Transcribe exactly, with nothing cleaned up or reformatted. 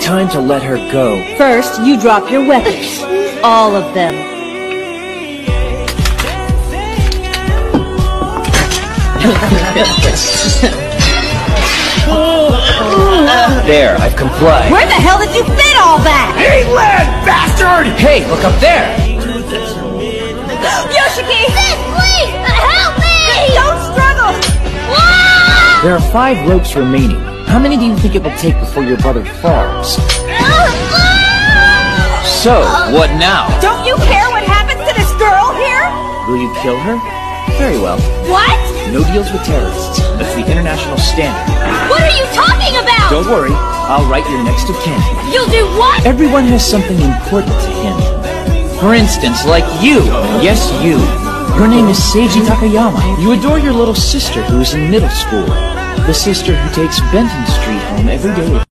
time to let her go. First, you drop your weapons. All of them. There, I've complied. Where the hell did you fit all that? Hey, lad, bastard! Hey, look up there! Yoshiki! Sis, please! Help me! Don't struggle! There are five ropes remaining. How many do you think it will take before your brother falls? So, what now? Don't you care what happens to this girl here? Will you kill her? Very well. What? No deals with terrorists. That's the international standard. What are you talking about? Don't worry, I'll write your next of kin. You'll do what? Everyone has something important to him. For instance, like you. Yes, you. Your name is Seiji Takayama. You adore your little sister who's in middle school. The sister who takes Benton Street home every day.